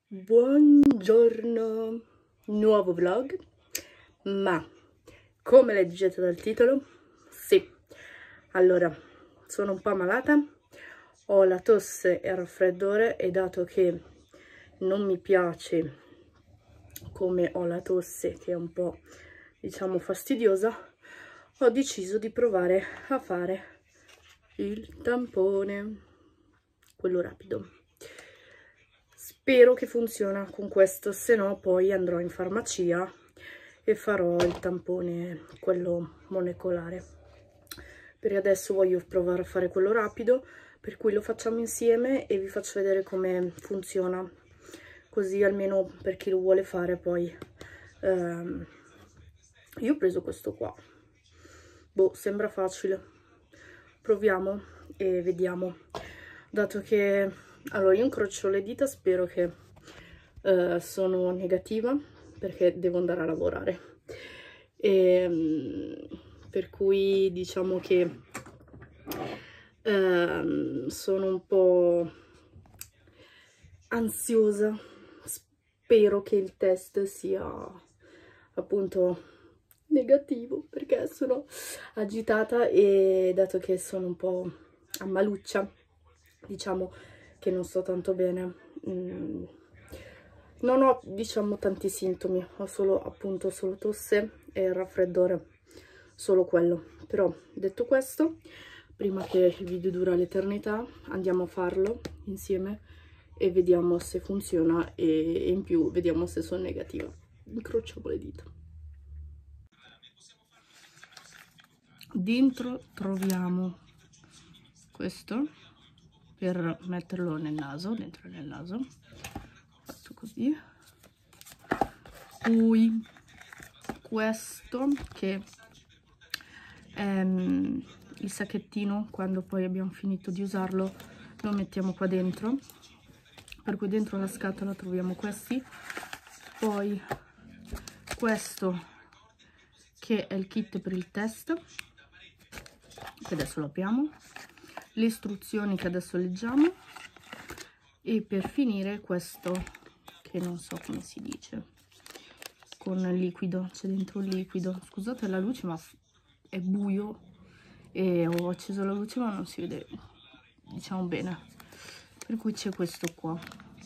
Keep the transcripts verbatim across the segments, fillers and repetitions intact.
Buongiorno, nuovo vlog, ma come leggete dal titolo, sì, allora sono un po' malata, ho la tosse e il raffreddore e dato che non mi piace come ho la tosse che è un po' diciamo fastidiosa, ho deciso di provare a fare il tampone, quello rapido. Spero che funziona con questo, se no poi andrò in farmacia e farò il tampone, quello molecolare. Per adesso voglio provare a fare quello rapido, per cui lo facciamo insieme e vi faccio vedere come funziona, così almeno per chi lo vuole fare poi. Ehm, io ho preso questo qua, boh, sembra facile, proviamo e vediamo, dato che allora io incrocio le dita, spero che uh, sono negativa perché devo andare a lavorare e, um, per cui diciamo che uh, sono un po' ansiosa, spero che il test sia appunto negativo perché sono agitata e dato che sono un po' ammaluccia, diciamo che non sto tanto bene, mm. non ho diciamo tanti sintomi, ho solo appunto solo tosse e raffreddore, solo quello. Però detto questo, prima che il video dura l'eternità andiamo a farlo insieme e vediamo se funziona e in più vediamo se sono negativa. Incrociamo le dita. Dentro troviamo questo per metterlo nel naso, dentro nel naso, fatto così. Poi questo che è um, il sacchettino, quando poi abbiamo finito di usarlo lo mettiamo qua dentro, per cui dentro la scatola troviamo questi. Poi questo che è il kit per il test, che adesso lo apriamo, le istruzioni che adesso leggiamo e per finire questo che non so come si dice, con il liquido, c'è dentro il liquido. Scusate la luce ma è buio e ho acceso la luce ma non si vede diciamo bene, per cui c'è questo qua.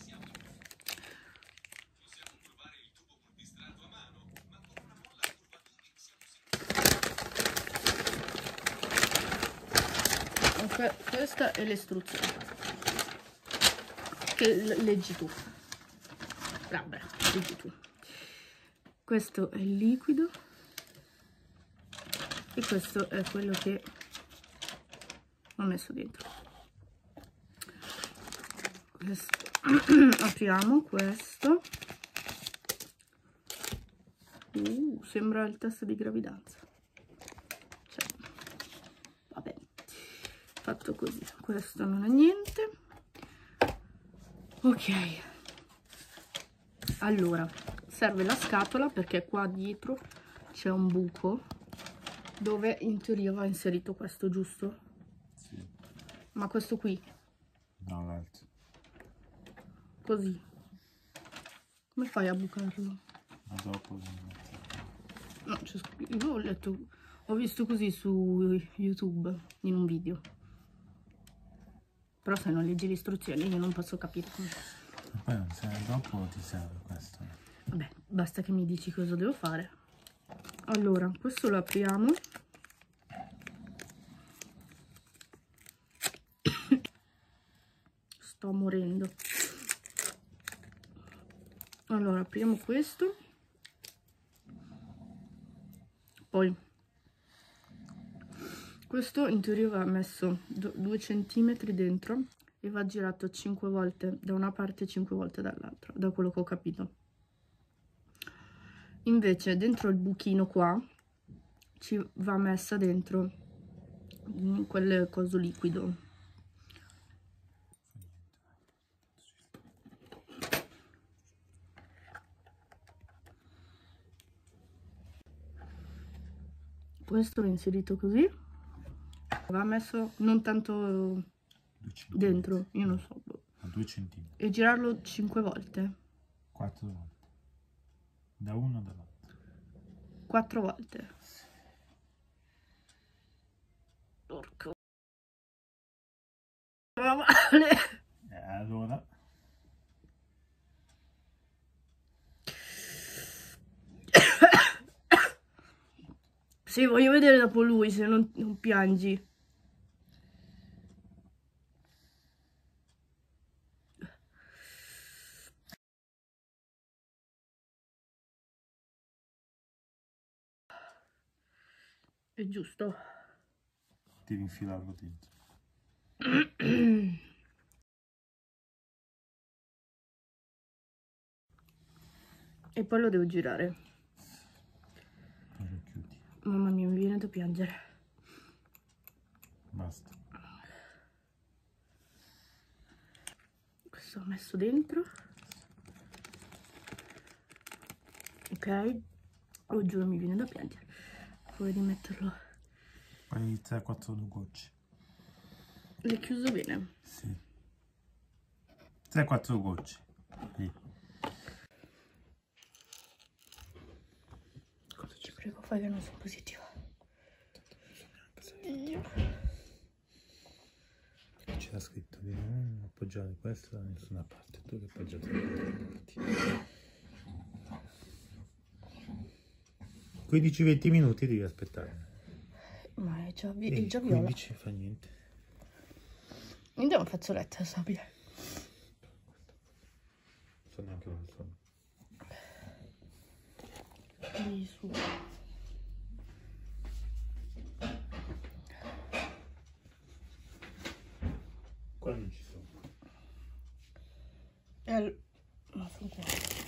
Questa è l'istruzione che leggi tu, brava, leggi tu. Questo è il liquido e questo è quello che ho messo dentro. Questo. Apriamo questo. Uh, sembra il test di gravidanza. Cioè, vabbè. Fatto così, questo non è niente. Ok, allora serve la scatola perché qua dietro c'è un buco dove in teoria va inserito questo, giusto? Sì. Ma questo qui? No, l'altro. Così. Come fai a bucarlo? Ma dopo no, io ho letto, ho visto così su YouTube in un video. Però se non leggi le istruzioni io non posso capire come. Poi non serve, dopo ti serve questo. Vabbè, basta che mi dici cosa devo fare. Allora, questo lo apriamo. Sto morendo. Allora, apriamo questo. Poi questo in teoria va messo due centimetri dentro e va girato cinque volte da una parte e cinque volte dall'altra, da quello che ho capito. Invece dentro il buchino qua ci va messa dentro quel coso liquido. Questo è inserito così, va messo non tanto dentro, io non so, a due centimetri, e girarlo cinque volte. Quattro volte. Da uno dall'altro. Quattro volte. Porco. Va male. E allora... Sì, voglio vedere dopo lui se non, non piangi. È giusto. Devi infilarlo dentro. E poi lo devo girare. Poi lo chiudi. Mamma mia, mi viene da piangere. Basta. Questo ho messo dentro. Ok. Oh, giuro, mi viene da piangere. Poi rimetterlo. Poi tre quattro gocce. L'hai chiuso bene? Sì. tre quattro gocce. Sì. Cosa ci prego, fai che non sono positiva. C'era scritto di non appoggiare questo da nessuna parte. Tu che appoggiate da parte. quindici venti minuti devi aspettare. Ma è già, E è già viola. quindici fa niente. Niente, un fazzoletto a sabbia. Non so neanche dove sono. Lì su. Qua non ci sono. E al... no, sono qua.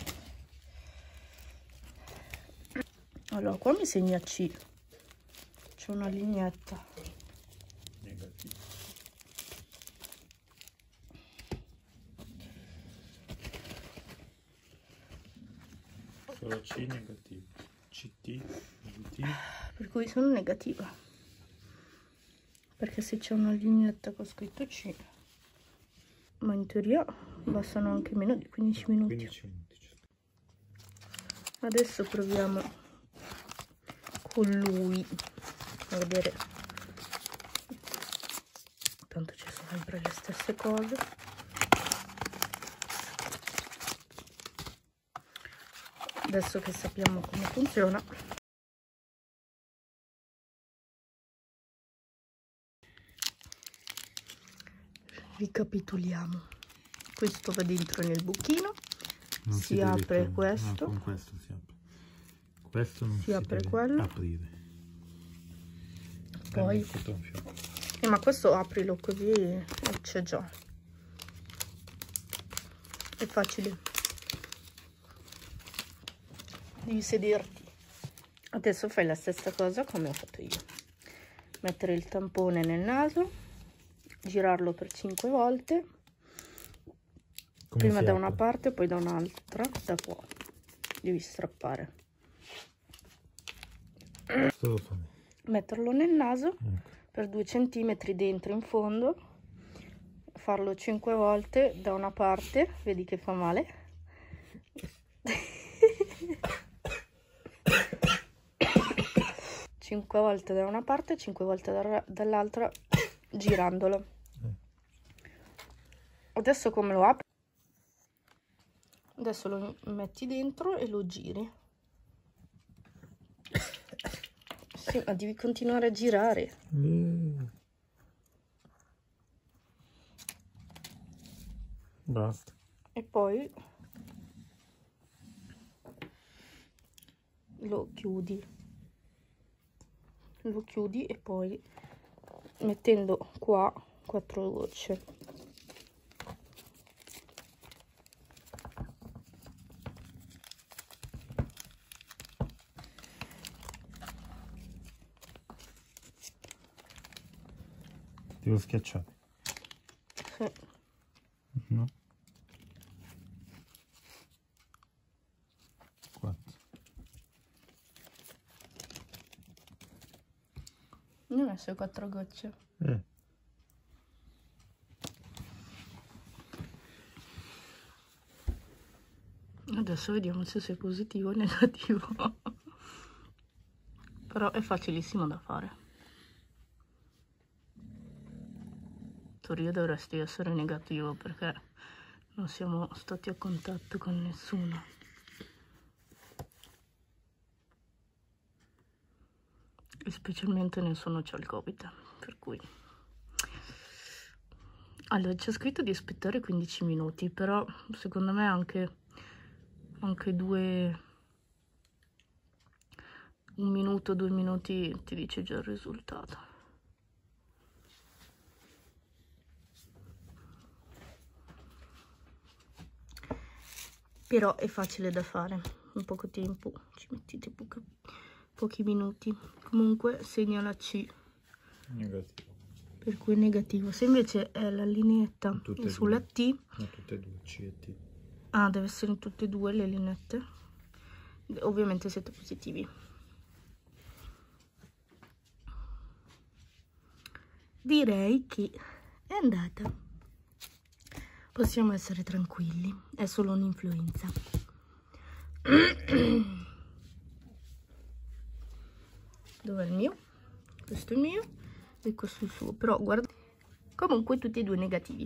Allora, qua mi segna C. C'è una lineetta. Negativo. Solo C negativo. C T positivo. Per cui sono negativa. Perché se c'è una lineetta con scritto C. Ma in teoria bastano anche meno di quindici minuti. quindici minuti. Adesso proviamo con lui a vedere. Tanto ci sono sempre le stesse cose. Adesso che sappiamo come funziona, ricapitoliamo. Questo va dentro nel buchino, Non si, si apre deve questo, no, con questo si apre. Questo non si, si, apre deve quello, aprire. poi eh, ma questo aprilo così e c'è già, è facile, devi sederti. Adesso fai la stessa cosa come ho fatto io, mettere il tampone nel naso, girarlo per cinque volte. Come prima da apre? Una parte, poi da un'altra, da qua. Devi strappare. Metterlo nel naso, ecco, per due centimetri dentro in fondo, farlo cinque volte da una parte, vedi che fa male. cinque volte da una parte, cinque volte dall'altra, girandolo. Adesso come lo apri? Adesso lo metti dentro e lo giri. Sì, ma devi continuare a girare. Mm. Basta. E poi lo chiudi. Lo chiudi e poi mettendo qua quattro gocce. Devo schiacciare. Sì. No. quattro. Ne ho messo quattro gocce. Eh. Adesso vediamo se sei positivo o negativo. Però è facilissimo da fare. In teoria dovresti essere negativo perché non siamo stati a contatto con nessuno. E specialmente nessuno c'ha il Covid, per cui... Allora, c'è scritto di aspettare quindici minuti, però secondo me anche, anche due... un minuto, due minuti ti dice già il risultato. Però è facile da fare, in poco tempo, ci mettete poco, pochi minuti. Comunque segna la C. Negativo. Per cui è negativo. Se invece è la lineetta sulla due. T... No, tutte e due, C e T. Ah, deve essere in tutte e due le lineette. Ovviamente siete positivi. Direi che è andata. Possiamo essere tranquilli. È solo un'influenza. Dov'è il mio? Questo è il mio e questo è il suo. Però guarda, comunque tutti e due negativi.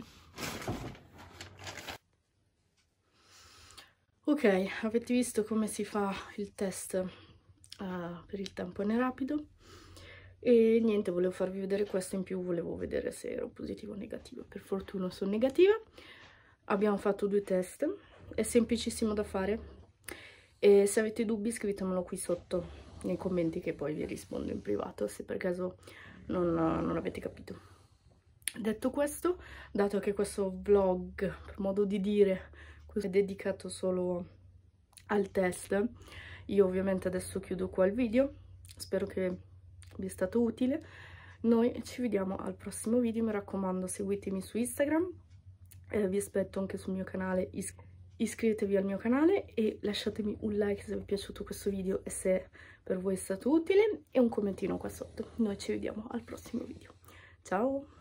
Ok, avete visto come si fa il test uh, per il tampone rapido? E niente, volevo farvi vedere questo, in più volevo vedere se ero positivo o negativo. Per fortuna sono negativa. Abbiamo fatto due test, è semplicissimo da fare e se avete dubbi scrivetemelo qui sotto nei commenti che poi vi rispondo in privato se per caso non, non avete capito. Detto questo, dato che questo vlog, per modo di dire, è dedicato solo al test, io ovviamente adesso chiudo qua il video. Spero che vi è stato utile. Noi ci vediamo al prossimo video, mi raccomando seguitemi su Instagram, eh, vi aspetto anche sul mio canale, is iscrivetevi al mio canale e lasciatemi un like se vi è piaciuto questo video e se per voi è stato utile e un commentino qua sotto. Noi ci vediamo al prossimo video, ciao!